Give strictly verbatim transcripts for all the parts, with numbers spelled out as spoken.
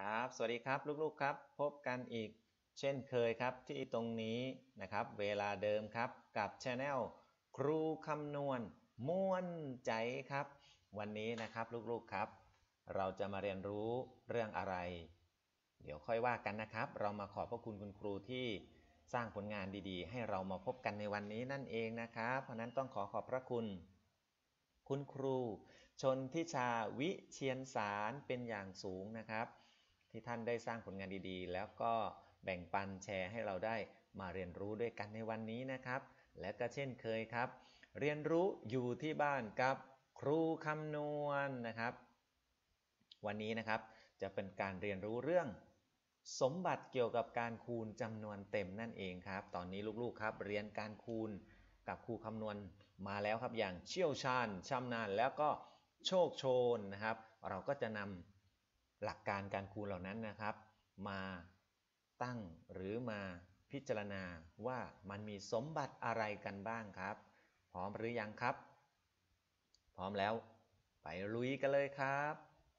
ครับสวัสดีครับลูกๆครับพบกันอีกเช่นเคยครับที่ตรงนี้นะครับเวลาเดิมครับกับช anel ครูคำนวณม่วนใจครับวันนี้นะครับลูกๆครับเราจะมาเรียนรู้เรื่องอะไรเดี๋ยวค่อยว่ากันนะครับเรามาขอบพระคุณคุณครูที่สร้างผลงานดีๆให้เรามาพบกันในวันนี้นั่นเองนะครับเพราะนั้นต้องขอขอบพระคุณคุณครูชนทิชาวิเชียนสารเป็นอย่างสูงนะครับที่ท่านได้สร้างผลงานดีๆแล้วก็แบ่งปันแชร์ให้เราได้มาเรียนรู้ด้วยกันในวันนี้นะครับและก็เช่นเคยครับเรียนรู้อยู่ที่บ้านกับครูคำนวณนะครับวันนี้นะครับจะเป็นการเรียนรู้เรื่องสมบัติเกี่ยวกับการคูณจำนวนเต็มนั่นเองครับตอนนี้ลูกๆครับเรียนการคูณกับครูคำนวณมาแล้วครับอย่างเชี่ยวชาญชำนาญแล้วก็โชคโชนนะครับเราก็จะนำหลักการการคูณเหล่านั้นนะครับมาตั้งหรือมาพิจารณาว่ามันมีสมบัติอะไรกันบ้างครับพร้อมหรือยังครับพร้อมแล้วไปลุยกันเลยครับ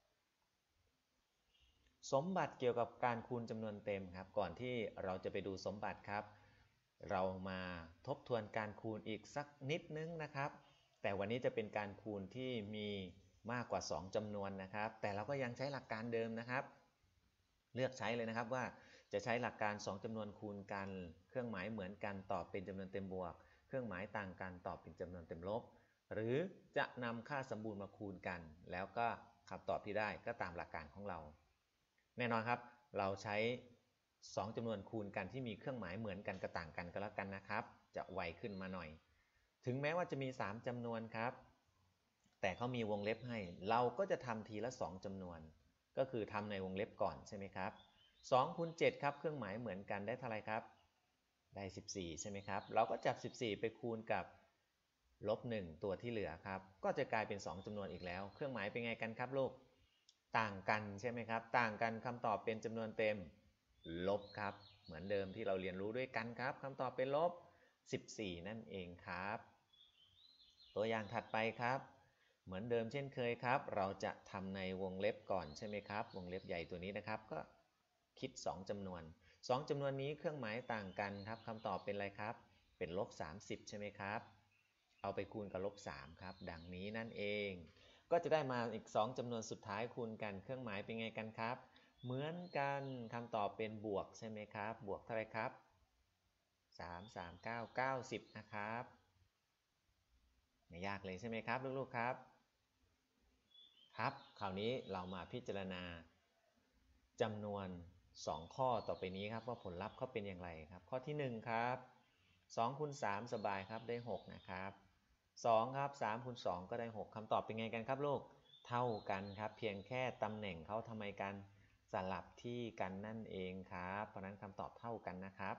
สมบัติเกี่ยวกับการคูณจำนวนเต็มครับก่อนที่เราจะไปดูสมบัติครับเรามาทบทวนการคูณอีกสักนิดนึงนะครับแต่วันนี้จะเป็นการคูณที่มีมากกว่าสองจำนวนนะครับแต่เราก็ยังใช้หลักการเดิมนะครับเลือกใช้เลยนะครับว่าจะใช้หลักการสองจำนวนคูณกันเครื่องหมายเหมือนกันตอบเป็นจำนวนเต็มบวกเครื่องหมายต่างกันตอบเป็นจำนวนเต็มลบหรือจะนำค่าสมบูรณ์มาคูณกันแล้วก็คำตอบที่ได้ก็ตามหลักการของเราแน่นอนครับเราใช้สองจำนวนคูณกันที่มีเครื่องหมายเหมือนกันกับต่างกันก็แล้วกันนะครับจะไวขึ้นมาหน่อยถึงแม้ว่าจะมีสามจำนวนครับแต่เขามีวงเล็บให้เราก็จะทำทีละสองจำนวนก็คือทำในวงเล็บก่อนใช่ไหมครับสองคูณเจ็ดครับเครื่องหมายเหมือนกันได้เท่าไรครับได้สิบสี่ใช่ไหมครับเราก็จับสิบสี่ไปคูณกับลบหนึ่งตัวที่เหลือครับก็จะกลายเป็นสองจำนวนอีกแล้วเครื่องหมายเป็นไงกันครับลูกต่างกันใช่ไหมครับต่างกันคำตอบเป็นจำนวนเต็มลบครับเหมือนเดิมที่เราเรียนรู้ด้วยกันครับคำตอบเป็นลบสิบสี่นั่นเองครับตัวอย่างถัดไปครับเหมือนเดิมเช่นเคยครับเราจะทำในวงเล็บก่อนใช่ไหมครับวงเล็บใหญ่ตัวนี้นะครับก็คิดสองจำนวนสองจำนวนนี้เครื่องหมายต่างกันครับคำตอบเป็นอะไรครับเป็นลบสามสิบใช่ไหมครับเอาไปคูณกับลบสามครับดังนี้นั่นเองก็จะได้มาอีกสองจำนวนสุดท้ายคูณกันเครื่องหมายเป็นไงกันครับเหมือนกันคำตอบเป็นบวกใช่ไหมครับบวกเท่าไรครับสาม สาม เก้า เก้าสิบนะครับไม่ยากเลยใช่ไหมครับลูกๆครับครับคราวนี้เรามาพิจารณาจำนวนสองข้อต่อไปนี้ครับว่าผลลัพธ์เขาเป็นอย่างไรครับข้อที่หนึ่งครับสองคูณสามสบายครับได้หกนะครับสองครับสามคูณสองก็ได้หกคำตอบเป็นไงกันครับลูกเท่ากันครับเพียงแค่ตำแหน่งเขาทำไมกันสลับที่กันนั่นเองครับเพราะนั้นคำตอบเท่ากันนะครับ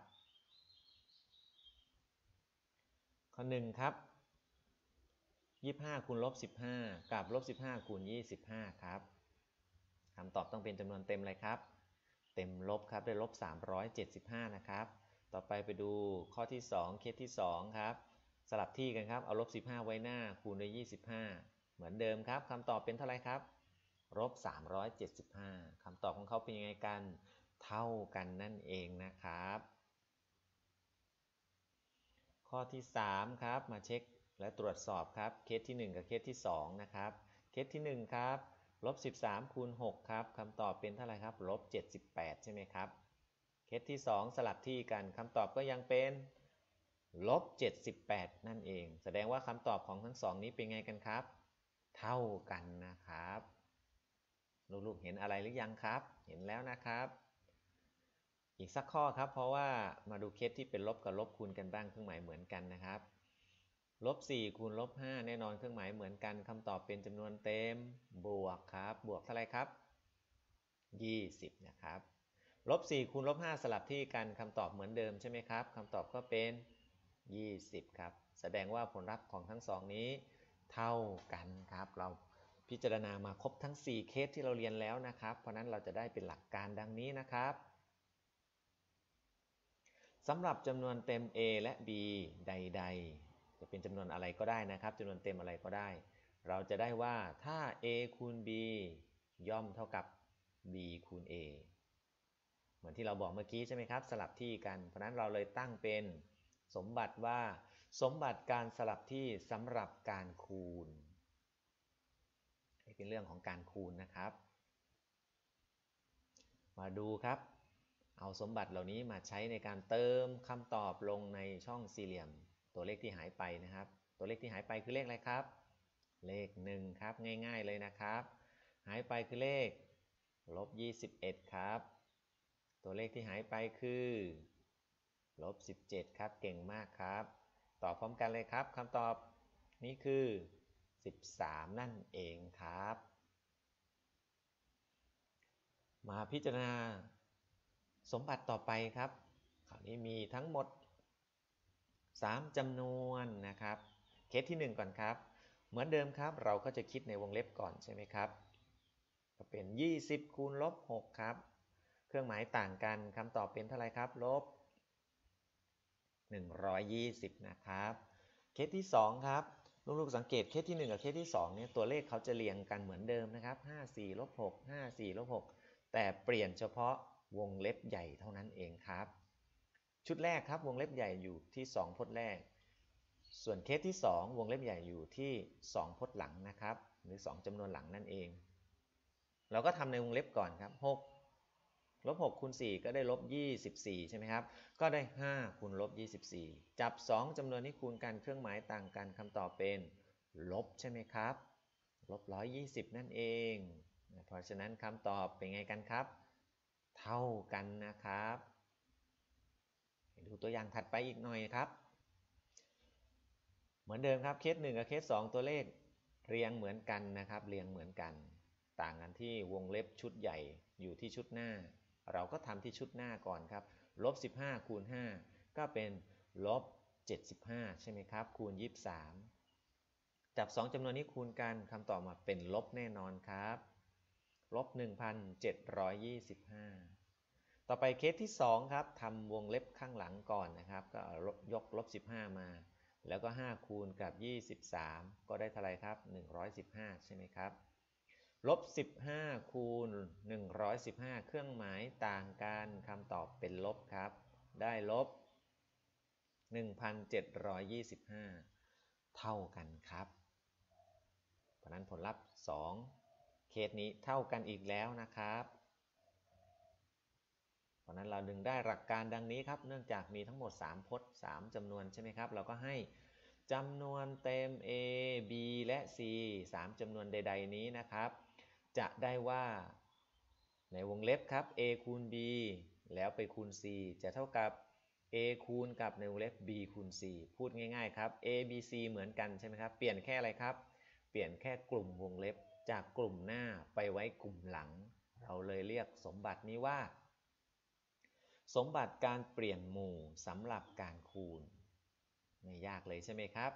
ข้อหนึ่งครับยี่สิบห้าคูณลบสิบห้ากับลบสิบห้าคูณยี่สิบห้าครับคำตอบต้องเป็นจำนวนเต็มเลยครับเต็มลบครับได้ลบสามร้อยเจ็ดสิบห้านะครับต่อไปไปดูข้อที่สองเคสที่สองครับสลับที่กันครับเอาลบสิบห้าไว้หน้าคูณด้วยยี่สิบห้าเหมือนเดิมครับคำตอบเป็นเท่าไรครับลบสามร้อยเจ็ดสิบห้าคำตอบของเขาเป็นยังไงกันเท่ากันนั่นเองนะครับข้อที่สามครับมาเช็คและตรวจสอบครับเคสที่หนึ่งกับเคสที่สองนะครับเคสที่หนึ่งครับลบสิบสามคูณหกครับคำตอบเป็นเท่าไหร่ครับลบเจ็ดสิบแปดใช่ไหมครับเคสที่สองสลับที่กันคำตอบก็ยังเป็นลบเจ็ดสิบแปดนั่นเองแสดงว่าคำตอบของทั้งสองนี้เป็นไงกันครับเท่ากันนะครับลูกๆเห็นอะไรหรือยังครับเห็นแล้วนะครับอีกสักข้อครับเพราะว่ามาดูเคสที่เป็นลบกับลบคูณกันบ้างเครื่องหมายเหมือนกันนะครับลบสี่คูณลบห้าแน่นอนเครื่องหมายเหมือนกันคำตอบเป็นจำนวนเต็มบวกครับบวกเท่าไรครับยี่สิบนะครับลบสี่คูณลบห้าสลับที่กันคำตอบเหมือนเดิมใช่ไหมครับคำตอบก็เป็นยี่สิบครับแสดงว่าผลลัพธ์ของทั้งสองนี้เท่ากันครับเราพิจารณามาครบทั้งสี่เคสที่เราเรียนแล้วนะครับเพราะนั้นเราจะได้เป็นหลักการดังนี้นะครับสำหรับจำนวนเต็ม a และ b ใดๆจะเป็นจำนวนอะไรก็ได้นะครับจำนวนเต็มอะไรก็ได้เราจะได้ว่าถ้า a คูณ b ย่อมเท่ากับ b คูณ a เหมือนที่เราบอกเมื่อกี้ใช่ไหมครับสลับที่กันเพราะนั้นเราเลยตั้งเป็นสมบัติว่าสมบัติการสลับที่สำหรับการคูณนี่เป็นเรื่องของการคูณนะครับมาดูครับเอาสมบัติเหล่านี้มาใช้ในการเติมคำตอบลงในช่องสี่เหลี่ยมตัวเลขที่หายไปนะครับตัวเลขที่หายไปคือเลขอะไรครับเลขหนึ่งครับง่ายๆเลยนะครับหายไปคือเลขลบยี่สิบเอ็ดครับตัวเลขที่หายไปคือลบสิบเจ็ดครับเก่งมากครับตอบพร้อมกันเลยครับคำตอบนี้คือสิบสามนั่นเองครับมาพิจารณาสมบัติต่อไปครับคราวนี้มีทั้งหมดสามจำนวนนะครับเคสที่หนึ่งก่อนครับเหมือนเดิมครับเราก็จะคิดในวงเล็บก่อนใช่ไหมครับก็เป็นยี่สิบคูณลบหกครับเครื่องหมายต่างกันคำตอบเป็นเท่าไรครับลบหนึ่งร้อยยี่สิบนะครับเคสที่สองครับลูกๆสังเกตเคสที่หนึ่งกับเคสที่สองเนี่ยตัวเลขเขาจะเรียงกันเหมือนเดิมนะครับห้า สี่ ลบ หก ห้า สี่ ลบ หกแต่เปลี่ยนเฉพาะวงเล็บใหญ่เท่านั้นเองครับชุดแรกครับวงเล็บใหญ่อยู่ที่สองพจน์แรกส่วนเคสที่สองวงเล็บใหญ่อยู่ที่สองพจน์หลังนะครับหรือสองจำนวนหลังนั่นเองเราก็ทำในวงเล็บก่อนครับหกลบหกคูณสี่ก็ได้ลบยี่สิบสี่ใช่ไหมครับก็ได้ห้าคูณลบยี่สิบสี่จับสองจำนวนนี้คูณกันเครื่องหมายต่างกันคำตอบเป็นลบใช่ไหมครับลบหนึ่งร้อยยี่สิบนั่นเองเพราะฉะนั้นคำตอบเป็นไงกันครับเท่ากันนะครับดูตัวอย่างถัดไปอีกหน่อยครับเหมือนเดิมครับเคสหนึ่งกับเคสสองตัวเลขเรียงเหมือนกันนะครับเรียงเหมือนกันต่างกันที่วงเล็บชุดใหญ่อยู่ที่ชุดหน้าเราก็ทำที่ชุดหน้าก่อนครับลบสิบห้าคูณห้าก็เป็นลบเจ็ดสิบห้าใช่ไหมครับคูณยี่สิบสามจับสองจำนวนนี้คูณกันคำตอบมาเป็นลบแน่นอนครับลบ หนึ่งพันเจ็ดร้อยยี่สิบห้า ต่อไปเคสที่สองครับทำวงเล็บข้างหลังก่อนนะครับก็ยกลบสิบห้ามาแล้วก็ห้าคูณกับยี่สิบสามก็ได้เท่าไรครับหนึ่งร้อยสิบห้าใช่ไหมครับลบสิบห้าคูณหนึ่งร้อยสิบห้าเครื่องหมายต่างกันคำตอบเป็นลบครับได้ลบ หนึ่งพันเจ็ดร้อยยี่สิบห้า เท่ากันครับเพราะนั้นผลลัพธ์สองเคสนี้เท่ากันอีกแล้วนะครับเพราะนั้นเราดึงได้หลักการดังนี้ครับเนื่องจากมีทั้งหมดสามพจน์สามจำนวนใช่ไหมครับเราก็ให้จำนวนเต็ม a b และ c สามจำนวนใดๆนี้นะครับจะได้ว่าในวงเล็บครับ a คูณ b แล้วไปคูณ c จะเท่ากับ a คูณกับในวงเล็บ b คูณ c พูดง่ายๆครับ a b c เหมือนกันใช่ไหมครับเปลี่ยนแค่อะไรครับเปลี่ยนแค่กลุ่มวงเล็บจากกลุ่มหน้าไปไว้กลุ่มหลังเราเลยเรียกสมบัตินี้ว่าสมบัติการเปลี่ยนหมู่สำหรับการคูณไม่ยากเลยใช่ไหมครับ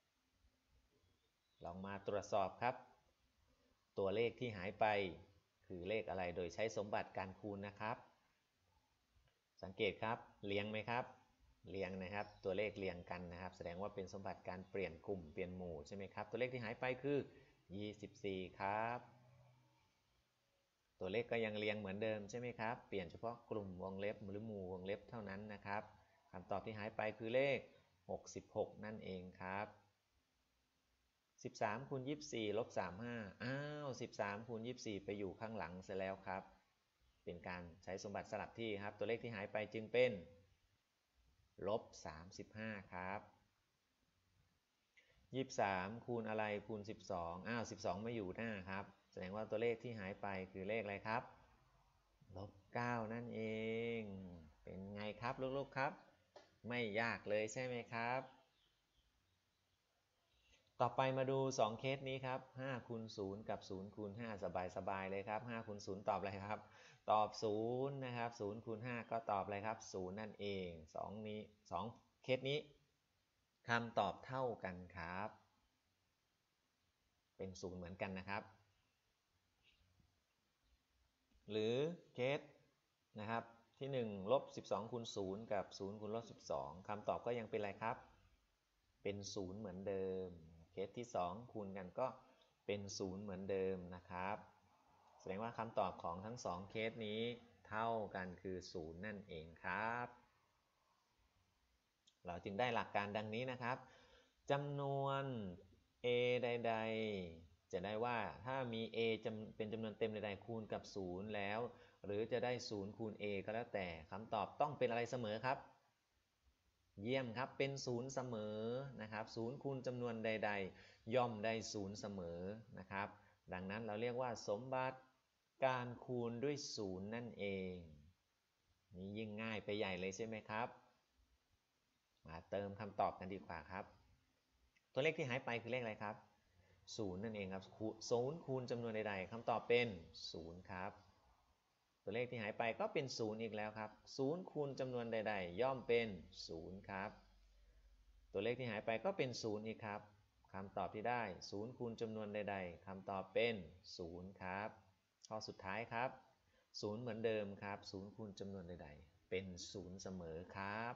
ลองมาตรวจสอบครับตัวเลขที่หายไปคือเลขอะไรโดยใช้สมบัติการคูณนะครับสังเกตครับเรียงไหมครับเรียงนะครับตัวเลขเรียงกันนะครับแสดงว่าเป็นสมบัติการเปลี่ยนกลุ่มเปลี่ยนหมู่ใช่ไหมครับตัวเลขที่หายไปคือยี่สิบสี่ครับตัวเลขก็ยังเรียงเหมือนเดิมใช่ไหมครับเปลี่ยนเฉพาะกลุ่มวงเล็บหรือหมู่วงเล็บเท่านั้นนะครับคำตอบที่หายไปคือเลขหกสิบหกนั่นเองครับสิบสามคูณยี่สิบสี่ลบสามสิบห้าอ้าวสิบสามคูณยี่สิบสี่ไปอยู่ข้างหลังเสียแล้วครับเป็นการใช้สมบัติสลับที่ครับตัวเลขที่หายไปจึงเป็นลบสามสิบห้าครับยี่สิบสามคูณอะไรคูณสิบสองอ้าวสิบสองไม่อยู่หน้าครับแสดงว่าตัวเลขที่หายไปคือเลขอะไรครับลบเก้านั่นเองเป็นไงครับลูกๆครับไม่ยากเลยใช่ไหมครับต่อไปมาดูสองเคสนี้ครับห้าคูณศูนย์กับศูนย์คูณห้าสบายๆเลยครับห้าคูณศูนย์ตอบอะไรครับตอบศูนย์นะครับศูนย์คูณห้าก็ตอบอะไรครับศูนย์นั่นเองสองนี้สองเคสนี้คำตอบเท่ากันครับเป็นศูนย์เหมือนกันนะครับหรือเคสนะครับที่หนึ่งลบสิบสองคูณศูนย์กับศูนย์คูณลบสิบสองคำตอบก็ยังเป็นอะไรครับเป็นศูนย์เหมือนเดิมเคสที่สองคูณกันก็เป็นศูนย์เหมือนเดิมนะครับดงว่าคำตอบของทั้งสองเคสนี้เท่ากันคือศูนย์นั่นเองครับเราจึงได้หลักการดังนี้นะครับจำนวน a ใดๆจะได้ว่าถ้ามี a เป็นจำนวนเต็มใดๆคูณกับศูนย์แล้วหรือจะได้ศูนย์คูณ a ก็แล้วแต่คำตอบต้องเป็นอะไรเสมอครับเยี่ยมครับเป็นศูนย์เสมอนะครับศูนย์คูณจำนวนใดๆย่อมได้ศูนย์เสมอนะครับดังนั้นเราเรียกว่าสมบัติการคูณด้วยศูนย์นั่นเองนี่ยิ่งง่ายไปใหญ่เลยใช่ไหมครับมาเติมคำตอบกันดีกว่าครับตัวเลขที่หายไปคือเลขอะไรครับศูนย์นั่นเองครับศูนย์คูณจำนวนใดๆคำตอบเป็นศูนย์ครับตัวเลขที่หายไปก็เป็นศูนย์อีกแล้วครับศูนย์คูณจำนวนใดๆย่อมเป็นศูนย์ครับตัวเลขที่หายไปก็เป็นศูนย์อีกครับคำตอบที่ได้ศูนย์คูณจำนวนใดๆคำตอบเป็นศูนย์ครับข้อสุดท้ายครับศูนย์เหมือนเดิมครับศูนย์คูณจำนวนใดๆเป็นศูนย์เสมอครับ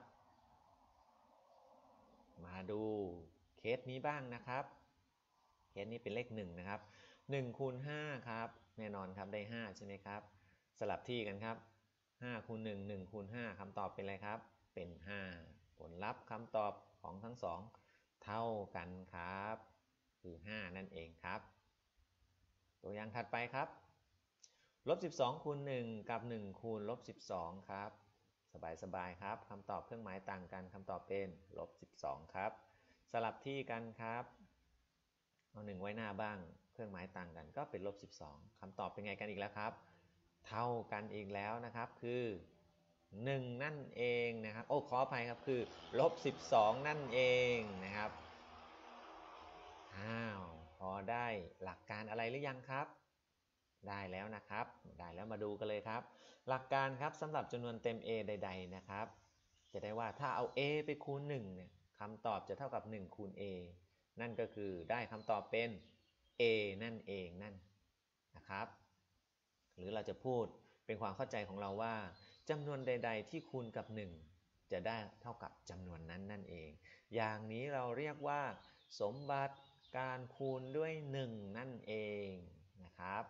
มาดูเคสนี้บ้างนะครับเคสนี้เป็นเลขหนึ่งนะครับหนึ่งคูณห้าครับแน่นอนครับได้ห้าใช่ไหมครับสลับที่กันครับห้าคูณหนึ่ง หนึ่งคูณห้าคำตอบเป็นอะไรครับเป็นห้าผลลัพธ์คำตอบของทั้งสองเท่ากันครับคือห้านั่นเองครับตัวอย่างถัดไปครับลบสิบสองคูณหนึ่งกับหนึ่งคูณลบสิบสองครับสบายๆครับคำตอบเครื่องหมายต่างกันคำตอบเป็นลบสิบสองครับสลับที่กันครับเอาหนึ่งไว้หน้าบ้างเครื่องหมายต่างกันก็เป็นลบสิบสองคำตอบเป็นไงกันอีกแล้วครับเท่ากันอีกแล้วนะครับคือหนึ่งนั่นเองนะครับโอ้ขออภัยครับคือลบสิบสองนั่นเองนะครับอ้าวพอได้หลักการอะไรหรือยังครับได้แล้วนะครับได้แล้วมาดูกันเลยครับหลักการครับสำหรับจำนวนเต็ม a ใดๆนะครับจะได้ว่าถ้าเอา a ไปคูณหนึ่งเนี่ยคำตอบจะเท่ากับหนึ่งคูณ a นั่นก็คือได้คำตอบเป็น a นั่นเองนั่นนะครับหรือเราจะพูดเป็นความเข้าใจของเราว่าจำนวนใดๆที่คูณกับหนึ่งจะได้เท่ากับจำนวนนั้นนั่นเองอย่างนี้เราเรียกว่าสมบัติการคูณด้วยหนึ่งนั่นเองนะครับ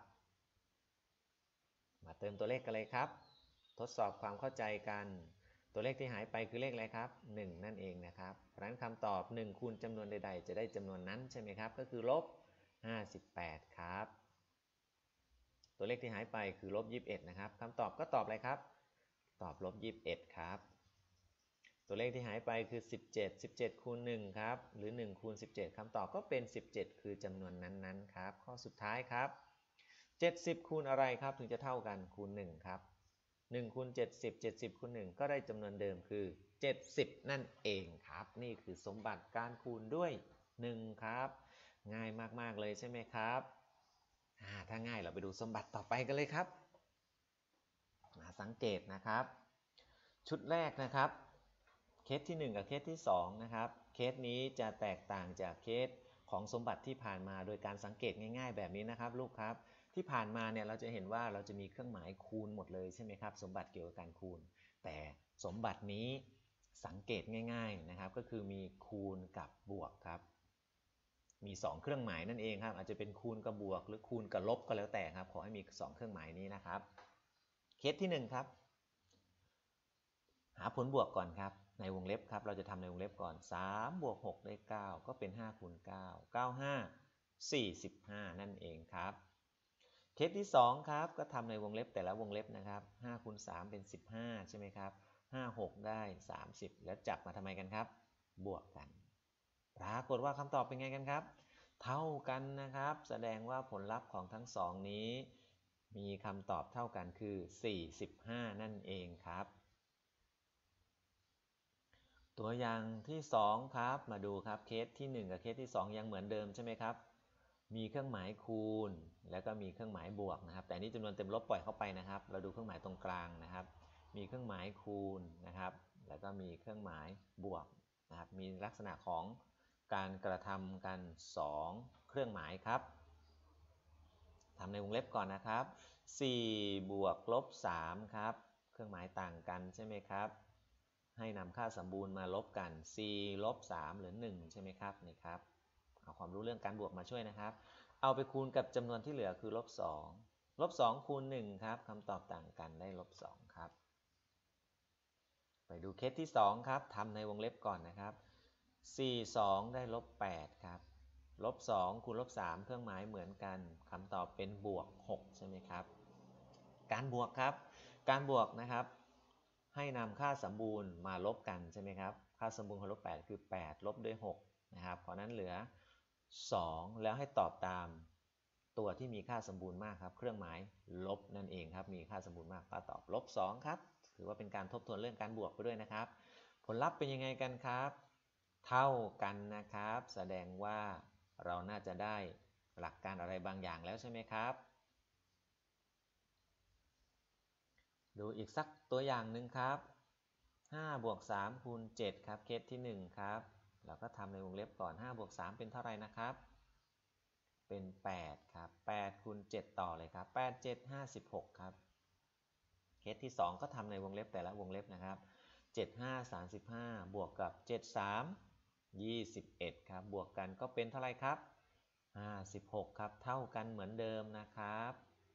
มาเติมตัวเลขกันเลยครับทดสอบความเข้าใจกันตัวเลขที่หายไปคือเลขอะไรครับหนึ่งนั่นเองนะครับเพราะฉะนั้นคำตอบหนึ่งคูณจำนวนใดๆจะได้จำนวนนั้นใช่ไหมครับก็คือลบห้าสิบแปดครับตัวเลขที่หายไปคือลบยี่สิบเอ็ดนะครับคำตอบก็ตอบอะไรครับตอบลบยี่สิบเอ็ดครับตัวเลขที่หายไปคือสิบเจ็ด สิบเจ็ดคูณหนึ่งครับหรือหนึ่งคูณสิบเจ็ดคำตอบก็เป็นสิบเจ็ดคือจำนวนนั้นๆครับข้อสุดท้ายครับเจ็ดสิบคูณอะไรครับถึงจะเท่ากันคูณหนึ่งครับหนึ่งคูณเจ็ดสิบ เจ็ดสิบคูณหนึ่งก็ได้จำนวนเดิมคือเจ็ดสิบนั่นเองครับนี่คือสมบัติการคูณด้วยหนึ่งครับง่ายมากๆเลยใช่ไหมครับถ้าง่ายเราไปดูสมบัติต่อไปกันเลยครับมาสังเกตนะครับชุดแรกนะครับเคสที่หนึ่งกับเคสที่สองนะครับเคสนี้จะแตกต่างจากเคสของสมบัติที่ผ่านมาโดยการสังเกตง่ายๆแบบนี้นะครับลูกครับที่ผ่านมาเนี่ยเราจะเห็นว่าเราจะมีเครื่องหมายคูณหมดเลยใช่ไหมครับสมบัติเกี่ยวกับการคูณแต่สมบัตินี้สังเกตง่ายๆนะครับก็คือมีคูณกับบวกครับมีสองเครื่องหมายนั่นเองครับอาจจะเป็นคูณกับบวกหรือคูณกับลบก็แล้วแต่ครับขอให้มีสองเครื่องหมายนี้นะครับเคสที่หนึ่งครับหาผลบวกก่อนครับในวงเล็บครับเราจะทำในวงเล็บก่อนสามบวกหกได้เก้าก็เป็นห้าคูณเก้า เก้า ห้า สี่สิบห้านั่นเองครับเคสที่สองครับก็ทำในวงเล็บแต่ละวงเล็บนะครับห้าคูณสามเป็นสิบห้าใช่ไหมครับห้า หกได้สามสิบแล้วจับมาทำไมกันครับบวกกันปรากฏว่าคำตอบเป็นไงกันครับเท่ากันนะครับแสดงว่าผลลัพธ์ของทั้งสองนี้มีคำตอบเท่ากันคือสี่สิบห้านั่นเองครับตัวอย่างที่สองครับมาดูครับเคสที่หนึ่งกับเคสที่สองยังเหมือนเดิมใช่ไหมครับมีเครื่องหมายคูณแล้วก็มีเครื่องหมายบวกนะครับแต่นี้จำนวนเต็มลบปล่อยเข้าไปนะครับเราดูเครื่องหมายตรงกลางนะครับมีเครื่องหมายคูณนะครับแล้วก็มีเครื่องหมายบวกนะครับมีลักษณะของการกระทำกันสองเครื่องหมายครับทำในวงเล็บก่อนนะครับสี่บวกลบสามครับเครื่องหมายต่างกันใช่ไหมครับให้นำค่าสมบูรณ์มาลบกันสี่ลบสามเหลือหนึ่งใช่ไหมครับนี่ครับเอาความรู้เรื่องการบวกมาช่วยนะครับเอาไปคูณกับจำนวนที่เหลือคือลบสองลบสองคูณหนึ่งครับคำตอบต่างกันได้ลบสองครับไปดูเคสที่สองครับทำในวงเล็บก่อนนะครับสี่ สองได้ลบแปดครับลบสองคูณลบสามเครื่องหมายเหมือนกันคำตอบเป็นบวกหกใช่ไหมครับการบวกครับการบวกนะครับให้นำค่าสมบูรณ์มาลบกันใช่ไหมครับค่าสมบูรณ์ของลบแปดคือแปดลบด้วยหกนะครับเพราะนั้นเหลือสองแล้วให้ตอบตามตัวที่มีค่าสมบูรณ์มากครับเครื่องหมายลบนั่นเองครับมีค่าสมบูรณ์มากก็ตอบลบสองครับถือว่าเป็นการทบทวนเรื่องการบวกไปด้วยนะครับผลลัพธ์เป็นยังไงกันครับเท่ากันนะครับแสดงว่าเราน่าจะได้หลักการอะไรบางอย่างแล้วใช่ไหมครับดูอีกสักตัวอย่างหนึ่งครับห้าบวกสามคูณเจ็ดครับเคสที่หนึ่งครับเราก็ทำในวงเล็บก่อนห้าบวกสามเป็นเท่าไหร่นะครับเป็นแปดครับแปดคูณเจ็ดต่อเลยครับแปด เจ็ด ห้าสิบหกครับเคสที่สองก็ทำในวงเล็บแต่ละวงเล็บนะครับเจ็ด ห้า สามสิบห้าบวกกับเจ็ด สาม ยี่สิบเอ็ดครับบวกกันก็เป็นเท่าไหร่ครับห้าสิบหกครับเท่ากันเหมือนเดิมนะครับ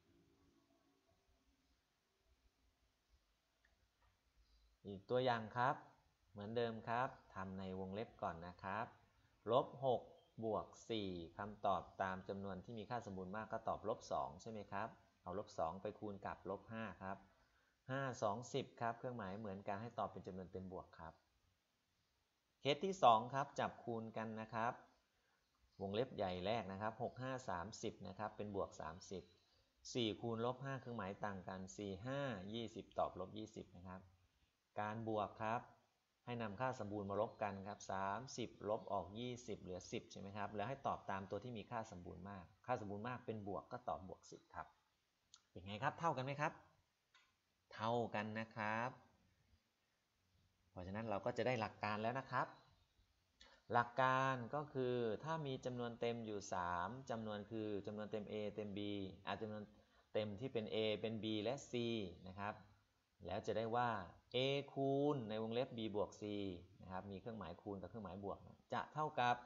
อีกตัวอย่างครับเหมือนเดิมครับทำในวงเล็บก่อนนะครับลบหกบวกสี่คำตอบตามจำนวนที่มีค่าสมบูรณ์มากก็ตอบลบสองใช่ไหมครับเอาลบสองไปคูณกับลบห้าครับห้า สอง สิบครับเครื่องหมายเหมือนกันให้ตอบเป็นจำนวนเต็มบวกครับเคสที่สองครับจับคูณกันนะครับวงเล็บใหญ่แรกนะครับหก ห้า สามสิบนะครับเป็นบวกสามสิบ สี่คูณลบห้าเครื่องหมายต่างกันสี่ ห้า ยี่สิบตอบลบยี่สิบนะครับการบวกครับให้นำค่าสมบูรณ์มาลบกันครับสามสิบลบออกยี่สิบเหลือสิบใช่ไหมครับแล้วให้ตอบตามตัวที่มีค่าสมบูรณ์มากค่าสมบูรณ์มากเป็นบวกก็ตอบบวกสิบครับเป็นไงครับเท่ากันไหมครับเท่ากันนะครับเพราะฉะนั้นเราก็จะได้หลักการแล้วนะครับหลักการก็คือถ้ามีจำนวนเต็มอยู่สามจำนวนคือจำนวนเต็ม A เต็ม B อาจจำนวนเต็มที่เป็น A เป็น B และ C นะครับแล้วจะได้ว่า A คูณในวงเล็บ B บวก C นะครับมีเครื่องหมายคูณกับเครื่องหมายบวกจะเท่ากับ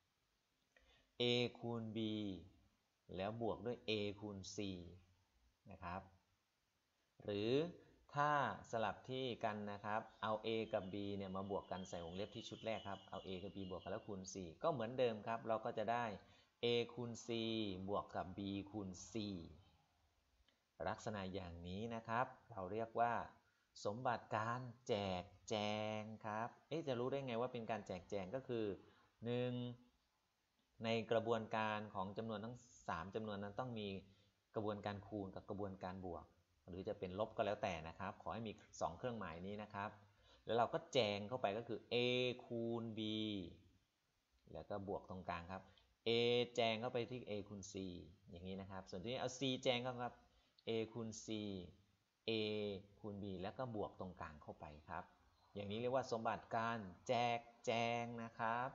A คูณ B แล้วบวกด้วย A คูณ C นะครับหรือถ้าสลับที่กันนะครับเอา A กับ B เนี่ยมาบวกกันใส่วงเล็บที่ชุดแรกครับเอา A กับ B บวกกันแล้วคูณ C ก็เหมือนเดิมครับเราก็จะได้ A คูณ C บวกกับ B คูณ C ลักษณะอย่างนี้นะครับเราเรียกว่าสมบัติการแจกแจงครับเอ๊ะจะรู้ได้ไงว่าเป็นการแจกแจงก็คือ หนึ่ง ในกระบวนการของจำนวนทั้งสามจำนวนนั้นต้องมีกระบวนการคูณกับกระบวนการบวกหรือจะเป็นลบก็แล้วแต่นะครับขอให้มีสองเครื่องหมายนี้นะครับแล้วเราก็แจงเข้าไปก็คือ A คูณ B แล้วก็บวกตรงกลางครับ A แจงเข้าไปที่ A คูณ C อย่างนี้นะครับส่วนที่นี้เอา C แจงเข้าครับ A คูณ C A คูณ B แล้วก็บวกตรงกลางเข้าไปครับอย่างนี้เรียกว่าสมบัติการแจกแจงนะครับ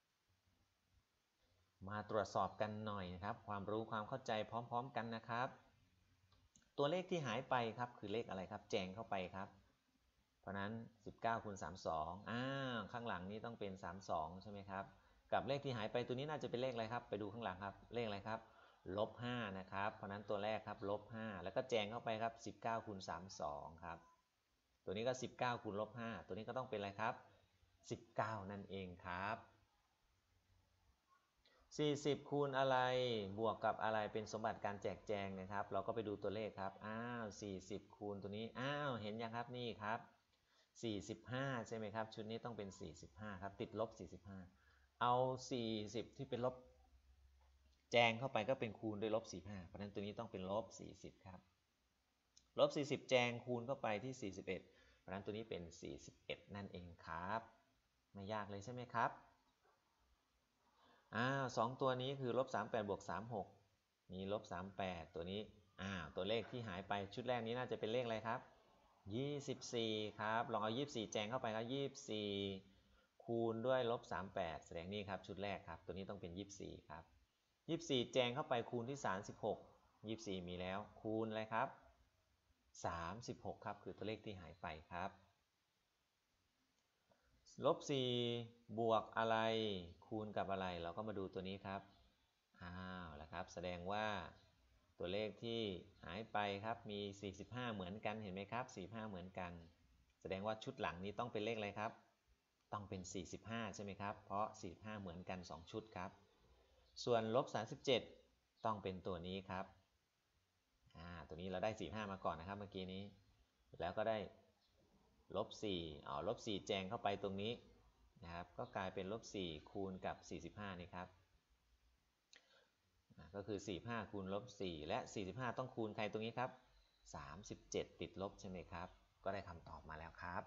มาตรวจสอบกันหน่อยนะครับความรู้ความเข้าใจพร้อมๆกันนะครับตัวเลขที่หายไปครับคือเลขอะไรครับแจงเข้าไปครับเพราะนั้นสิบเก้าคูณสามสิบสองอ้าวข้างหลังนี้ต้องเป็นสามสิบสองใช่ไหมครับกับเลขที่หายไปตัวนี้น่าจะเป็นเลขอะไรครับไปดูข้างหลังครับเลขอะไรครับลบห้านะครับเพราะนั้นตัวแรกครับลบห้าแล้วก็แจงเข้าไปครับสิบเก้าคูณสามสิบสองครับตัวนี้ก็สิบเก้าคูณลบห้าตัวนี้ก็ต้องเป็นอะไรครับสิบเก้านั่นเองครับสี่สิบคูณอะไรบวกกับอะไรเป็นสมบัติการแจกแจงนะครับเราก็ไปดูตัวเลขครับอ้าวสี่สิบคูณตัวนี้อ้าวเห็นยังครับนี่ครับสี่สิบห้าใช่ไหมครับชุดนี้ต้องเป็นสี่สิบห้าครับติดลบสี่สิบห้าเอาสี่สิบที่เป็นลบแจงเข้าไปก็เป็นคูณด้วยลบสี่สิบห้าเพราะฉะนั้นตัวนี้ต้องเป็นลบสี่สิบครับลบสี่สิบแจงคูณเข้าไปที่สี่สิบเอ็ดเพราะฉะนั้นตัวนี้เป็นสี่สิบเอ็ดนั่นเองครับไม่ยากเลยใช่ไหมครับอ้าวสองตัวนี้คือลบสามสิบแปดบวกสามสิบหกมีลบสามสิบแปดตัวนี้อ้าวตัวเลขที่หายไปชุดแรกนี้น่าจะเป็นเลขอะไรครับยี่สิบสี่ครับลองเอายี่สิบสี่แจงเข้าไปครับยี่สิบสี่คูณด้วยลบสามสิบแปดแสดงนี่ครับชุดแรกครับตัวนี้ต้องเป็นยี่สิบสี่ครับยี่สิบสี่แจงเข้าไปคูณที่สามสิบหกยี่สิบสี่มีแล้วคูณอะไรครับสามสิบหกครับคือตัวเลขที่หายไปครับลบสี่บวกอะไรคูณกับอะไรเราก็มาดูตัวนี้ครับอ้าวแล้วครับแสดงว่าตัวเลขที่หายไปครับมีสี่สิบห้าเหมือนกันเห็นไหมครับสี่สิบห้าเหมือนกันแสดงว่าชุดหลังนี้ต้องเป็นเลขอะไรครับต้องเป็นสี่สิบห้าใช่ไหมครับเพราะสี่สิบห้าเหมือนกันสองชุดครับส่วนลบสามสิบเจ็ดต้องเป็นตัวนี้ครับอ่าตัวนี้เราได้สี่สิบห้ามาก่อนนะครับเมื่อกี้นี้แล้วก็ได้ลบสี่อ๋อลบสี่แจงเข้าไปตรงนี้นะครับก็กลายเป็นลบสี่คูณกับสี่สิบห้านี่ครับก็คือสี่สิบห้าคูณลบสี่และสี่สิบห้าต้องคูณใครตรงนี้ครับสามสิบเจ็ดติดลบใช่ไหมครับก็ได้คำตอบมาแล้วครับ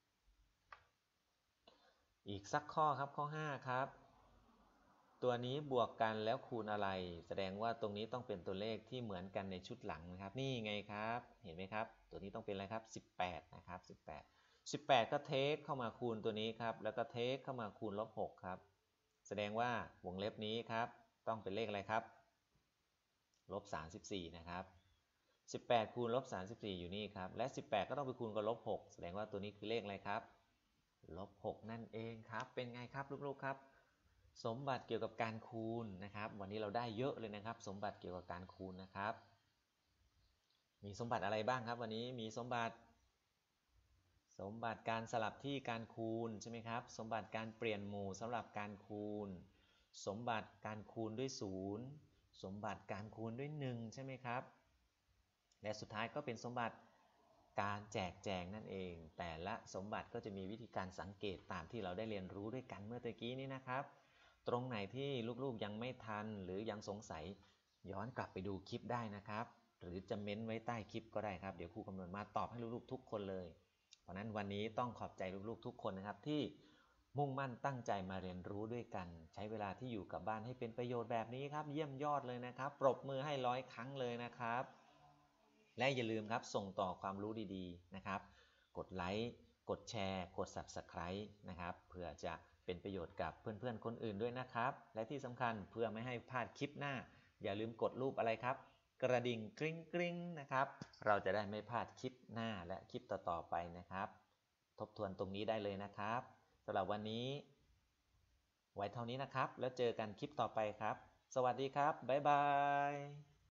อีกสักข้อครับข้อห้าครับตัวนี้บวกกันแล้วคูณอะไรแสดงว่าตรงนี้ต้องเป็นตัวเลขที่เหมือนกันในชุดหลังนะครับนี่ไงครับเห็นไหมครับตัวนี้ต้องเป็นอะไรครับสิบแปดนะครับสิบแปด สิบแปดก็เทคเข้ามาคูณตัวนี้ครับแล้วก็เทคเข้ามาคูณลบหกครับแสดงว่าวงเล็บนี้ครับต้องเป็นเลขอะไรครับลบสามสิบสี่นะครับสิบแปดคูณลบสามสิบสี่อยู่นี่ครับและสิบแปดก็ต้องไปคูณกับลบหกแสดงว่าตัวนี้คือเลขอะไรครับลบหกนั่นเองครับเป็นไงครับลูกๆครับสมบัติเกี่ยวกับการคูณนะครับวันนี้เราได้เยอะเลยนะครับสมบัติเกี่ยวกับการคูณนะครับมีสมบัติอะไรบ้างครับวันนี้มีสมบัติสมบัติการสลับที่การคูณใช่ไหมครับสมบัติการเปลี่ยนหมู่สำหรับการคูณสมบัติการคูณด้วยศูนย์สมบัติการคูณด้วยหนึ่งใช่ไหมครับและสุดท้ายก็เป็นสมบัติการแจกแจงนั่นเองแต่ละสมบัติก็จะมีวิธีการสังเกตตามที่เราได้เรียนรู้ด้วยกันเมื่อตะกี้นี้นะครับตรงไหนที่ลูกๆยังไม่ทันหรือยังสงสัยย้อนกลับไปดูคลิปได้นะครับหรือจะเม้นไว้ใต้คลิปก็ได้ครับเดี๋ยวครูคำนวณมาตอบให้ลูกๆทุกคนเลยเพราะนั้นวันนี้ต้องขอบใจลูกๆทุกคนนะครับที่มุ่งมั่นตั้งใจมาเรียนรู้ด้วยกันใช้เวลาที่อยู่กับบ้านให้เป็นประโยชน์แบบนี้ครับเยี่ยมยอดเลยนะครับปรบมือให้ร้อยครั้งเลยนะครับและอย่าลืมครับส่งต่อความรู้ดีๆนะครับกดไลค์กดแชร์กด ซับสไครบ์ นะครับเพื่อจะเป็นประโยชน์กับเพื่อนๆคนอื่นด้วยนะครับและที่สำคัญเพื่อไม่ให้พลาดคลิปหน้าอย่าลืมกดรูปอะไรครับกระดิ่งกริ๊งกริ๊งนะครับเราจะได้ไม่พลาดคลิปหน้าและคลิปต่อๆไปนะครับทบทวนตรงนี้ได้เลยนะครับสำหรับวันนี้ไว้เท่านี้นะครับแล้วเจอกันคลิปต่อไปครับสวัสดีครับบ๊ายบาย